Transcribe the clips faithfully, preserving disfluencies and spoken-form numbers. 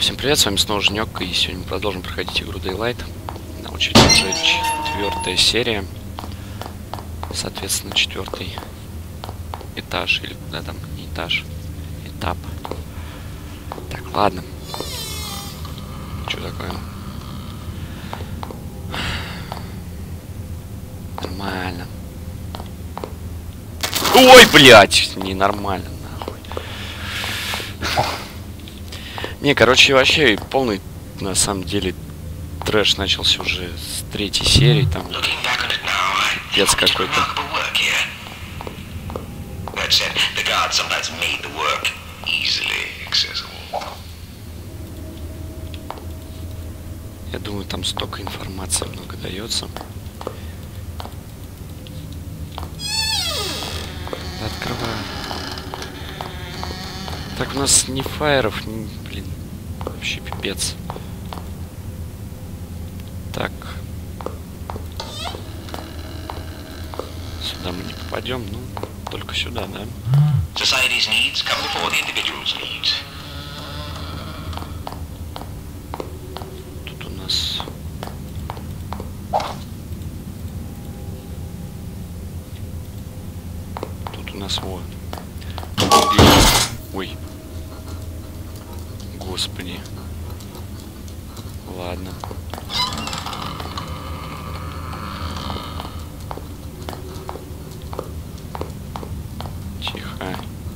Всем привет, с вами снова Женек, и сегодня мы продолжим проходить игру Daylight. На очереди уже четвертая серия, соответственно, четвертый этаж, или куда там, не этаж, этап. Так, ладно. Что такое? Нормально. Ой, блядь, ненормально, нахуй. Не, короче, вообще полный, на самом деле, трэш начался уже с третьей серии, там пец какой-то. Я думаю, там столько информации много дается. Открываю. Так, у нас ни фаеров, ни, блин, вообще пипец. Так. Сюда мы не попадем, ну, только сюда, да? Тут у нас... Тут у нас вот. Ой. Господи. Ладно. Тихо.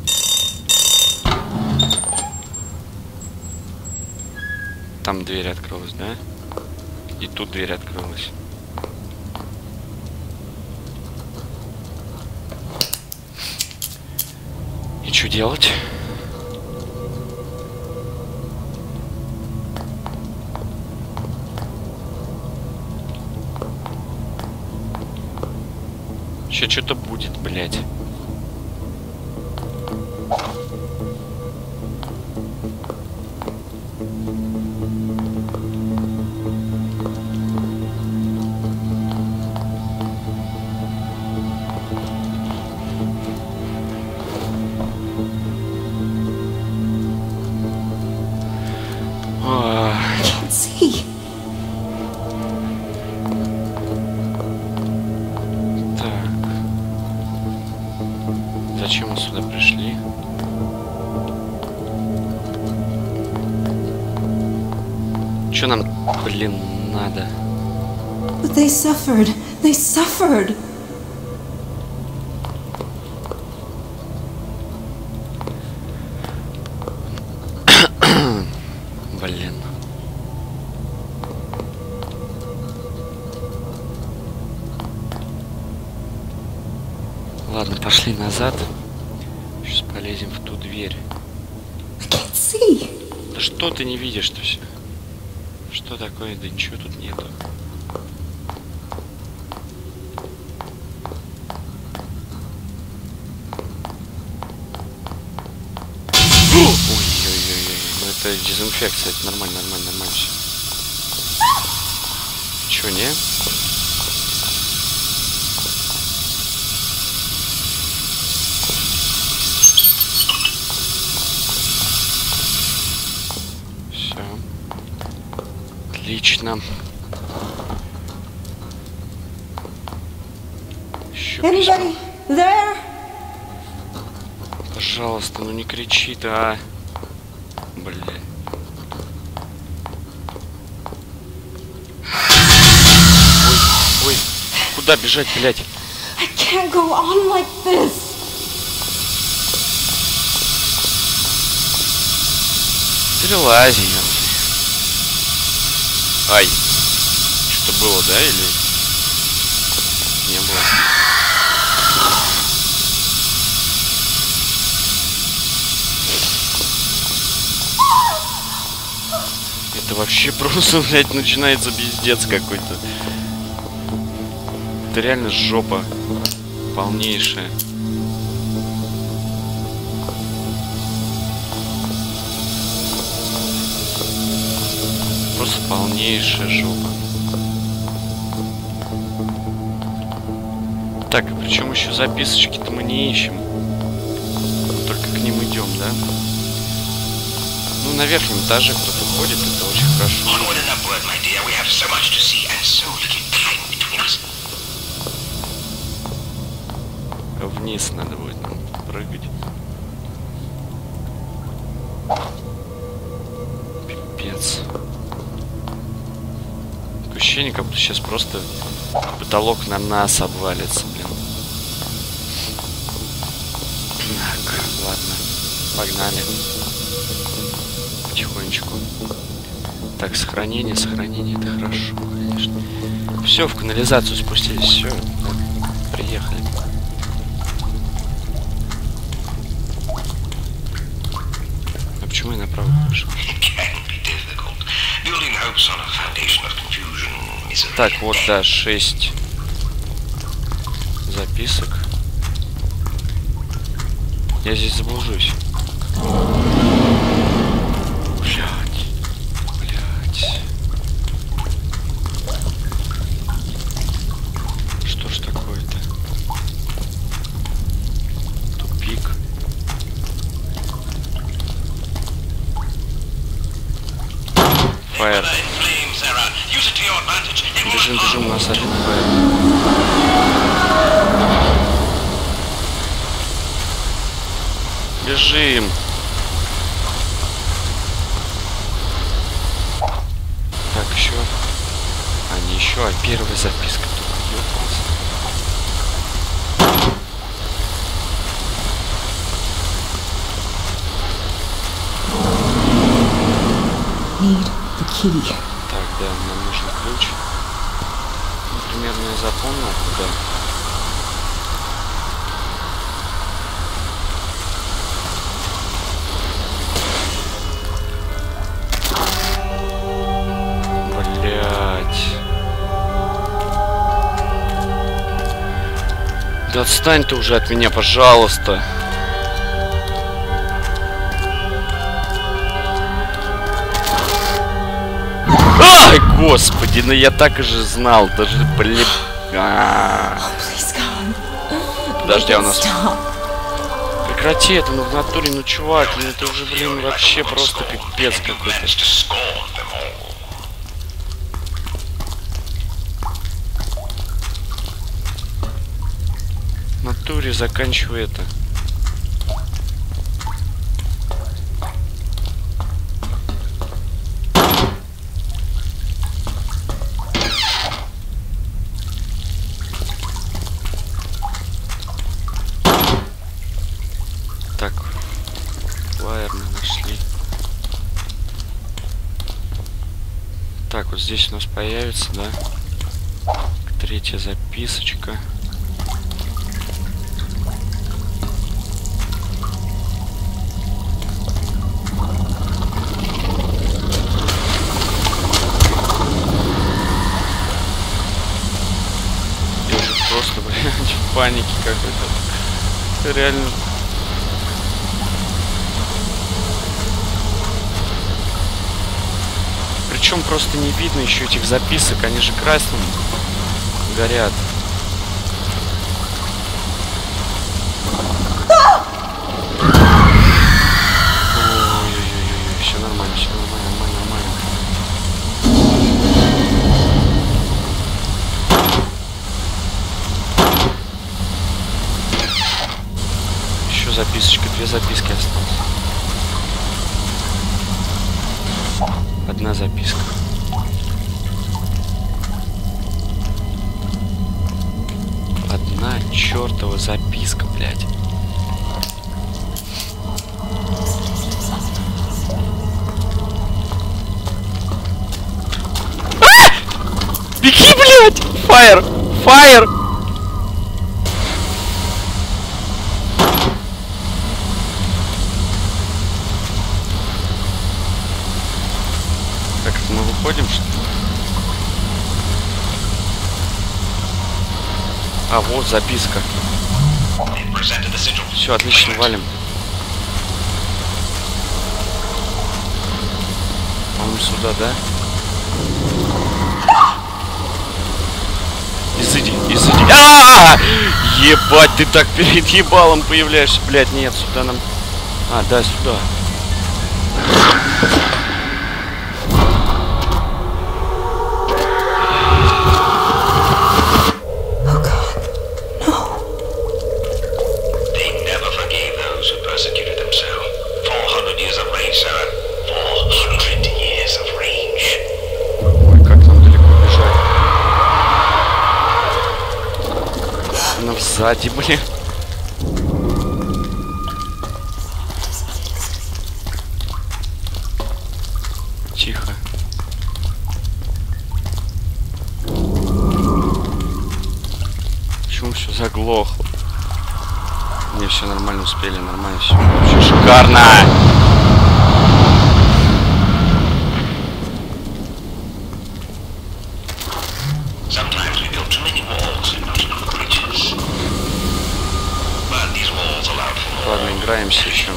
Там дверь открылась, да? И тут дверь открылась. И что делать? Сейчас что-то будет, блядь. Зачем мы сюда пришли? Чё нам, блин, надо? But they suffered. They suffered. Блин. Ладно, пошли назад. Сейчас полезем в ту дверь. Да что ты не видишь-то все? Что такое? Да ничего тут нету. Ой-ой-ой-ой. Ну это дезинфекция, это нормально, нормально, нормально все. Чё, не? Отлично. Anybody there? Пожалуйста, ну не кричи ты, а. Блин. Ой, ой. Куда бежать, блядь? I can't go on like this. Перелази, ёпта. Ай. Что-то было, да, или не было? Это вообще просто, блядь, начинается пиздец какой-то. Это реально жопа полнейшая. Просто полнейшая жопа. Так, и причем еще записочки-то мы не ищем. Только к ним идем, да? Ну, на верхнем этаже кто-то ходит, это очень хорошо. Вниз надо будет нам прыгать. Пипец. Такое ощущение, как будто сейчас просто потолок на нас обвалится, блин. Так, ладно. Погнали. Потихонечку. Так, сохранение, сохранение, это хорошо, конечно. Все, в канализацию спустились, все. Приехали. А почему я направо пошел? Так, вот, да, шесть записок. Я здесь заблужусь. Блять. Блять. Что ж такое-то? Тупик. Фаер. Бежим, бежим, у нас один фаер. Бежим. Так, еще. А, не еще, а первая записка только ёбался. Need the key. Так, да, нам нужен ключ. Ну, примерно я запомнил, куда. Да отстань ты уже от меня, пожалуйста. Ай, господи, ну я так и же знал, даже, блин. А -а -а. Подожди, а у нас... Прекрати это, ну в натуре, ну чувак, ну это уже, блин, вообще просто пипец какой-то. В натуре заканчивай это. Так, флаер мы нашли. Так, вот здесь у нас появится, да? Третья записочка. Просто, блин, в панике какой-то. Реально. Причем просто не видно еще этих записок, они же красным горят. Ой-ой-ой, все нормально, все нормально, нормально, нормально. Записочка, две записки осталось. Одна записка. Одна чертова записка, блядь. А! Беги, блядь! Фаер! Фаер! Мы выходим, что ли? А, вот записка. Все, отлично, валим. По-моему, сюда, да? Изыди, изыди. А-а-а! Ебать, ты так перед ебалом появляешься. Блядь, нет, сюда нам... А, да, сюда. сзади, блин. Тихо. Почему все заглохло? Не, все нормально успели, нормально, все вообще шикарно. Ладно, играемся еще.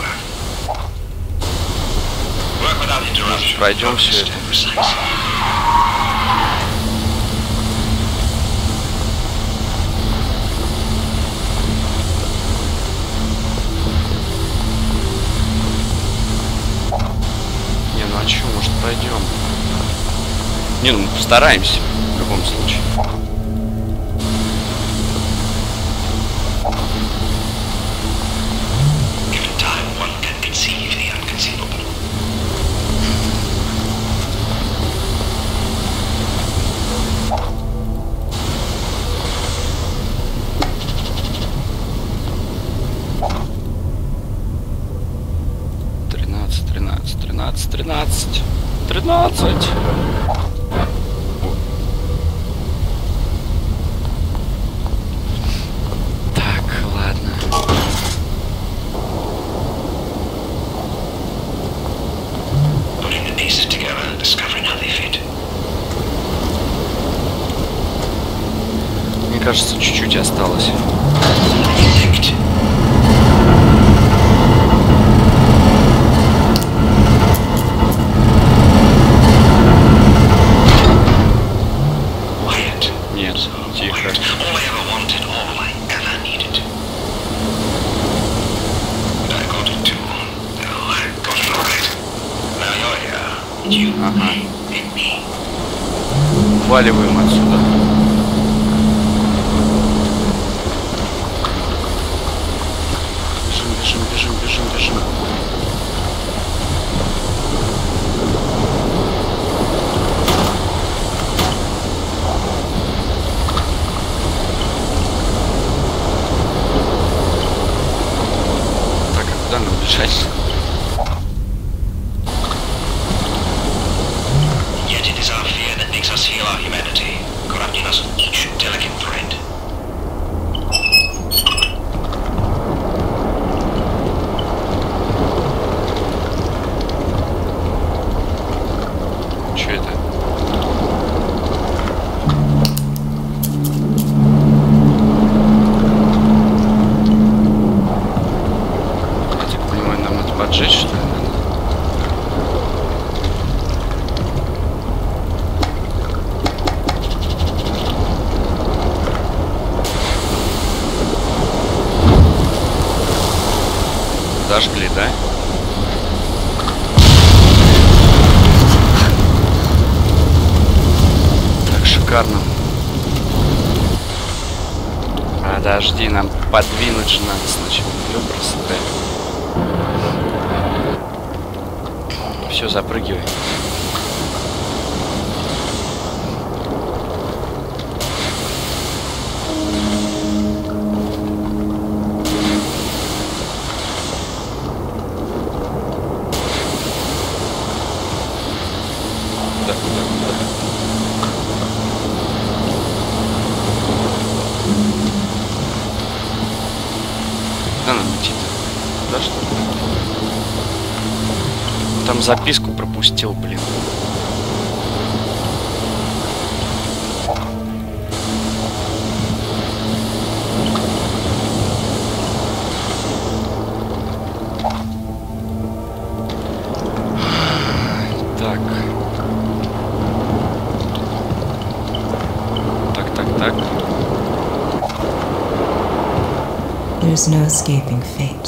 Может, пройдем все это. Не, ну а че, может, пройдем? Не, ну мы постараемся в любом случае. тринадцать, тринадцать, тринадцать, тринадцать, тринадцать. Так, ладно. Мне кажется, чуть-чуть осталось. Нет, тихо. Ага. Валиваем отсюда. Бежим, бежим, бежим, бежим, бежим. Так, а куда нам бежать? Что это? Я так понимаю, нам это поджечь, что ли? Зажгли, да? Так, шикарно. Подожди, нам подвинуть же надо сначала. Ёброс, да. Все, запрыгивай. Куда нам идти-то? Куда что ли? Там записку пропустил, блин. Так. Так, так, так. There's no escaping fate.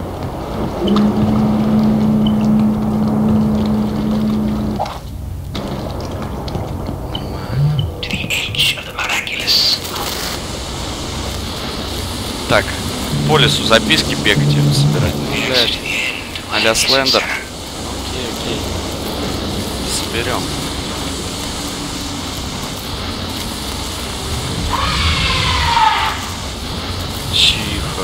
Так, по лесу записки бегать и собирать. А-ля Слендер. Окей, окей. Соберем. Тихо.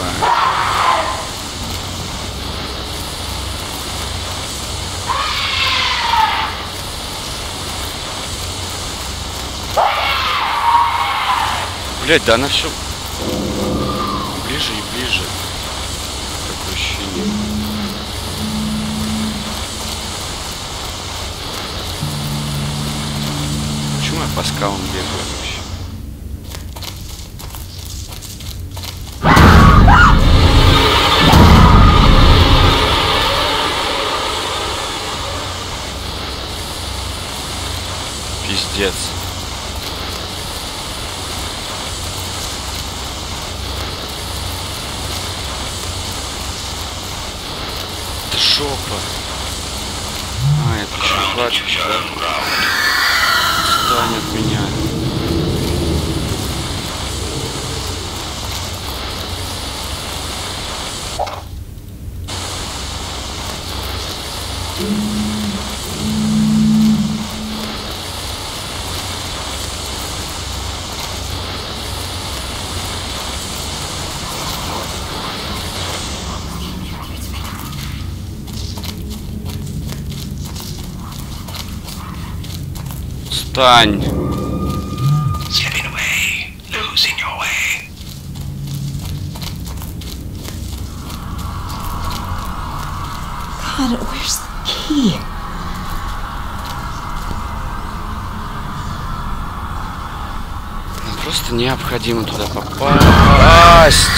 Блять, да она все ближе и ближе. Такое ощущение. Почему я по скалам бегаю вообще? Пиздец. Это жопа. А, это еще плачешь, да? Отстань от меня. Встань. God, where's the key? Нам просто необходимо туда попасть.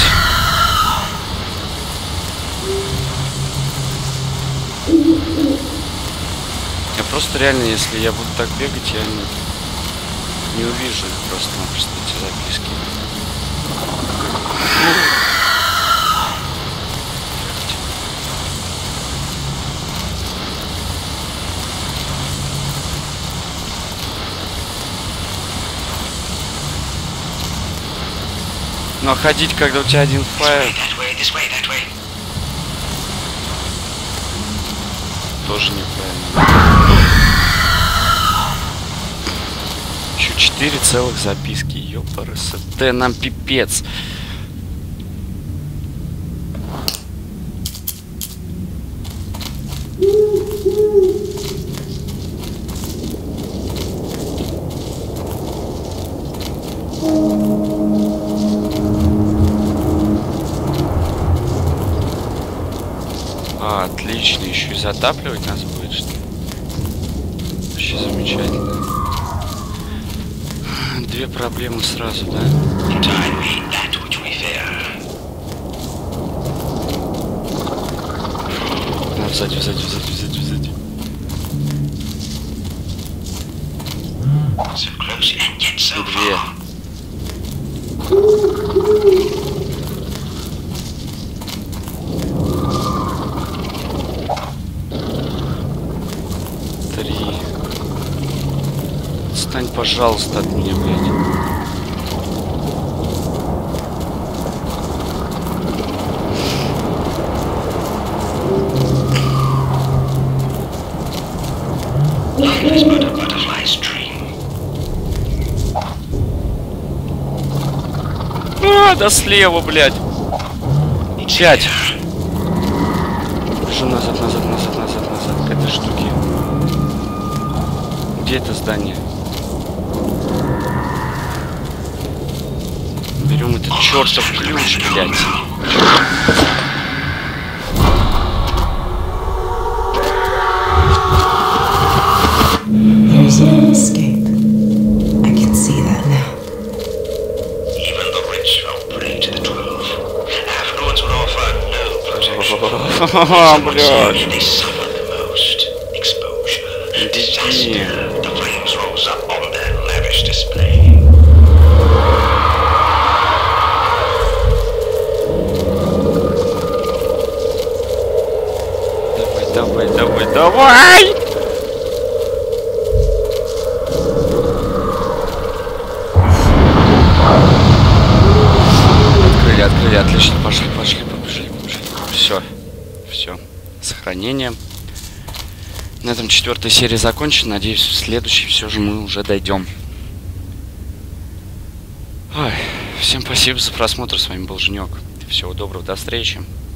Я просто реально, если я буду так бегать, я не, не увижу их просто-напросто, эти записки. Но ходить, когда у тебя один файл, тоже неправильно. Еще четыре целых записки, ёпарасы. Да нам пипец. А, отлично, еще и затапливать нас будет, что ли? Вообще замечательно. Две проблемы сразу, да? На, сзади, сзади, сзади, сзади, сзади. Две. Отстань, пожалуйста, от меня, блядь. А, да слева, блядь. Пять. Бежу назад, назад, назад, назад, назад к этой штуке. Где это здание? Берем этот чертов ключ, блядь. There's no escape. I can see that now. Even the rich fell prey to the twelve. Affluence would offer no protection. Блядь. They suffered the most. Exposure, disaster. The flames rose up on their lavish display. Давай, давай, давай! Открыли, открыли, отлично, пошли, пошли, побежали, побежали. Все, все, сохранение. На этом четвертая серия закончена. Надеюсь, в следующей все же мы уже дойдем. Ой. Всем спасибо за просмотр. С вами был Женек. Всего доброго, до встречи.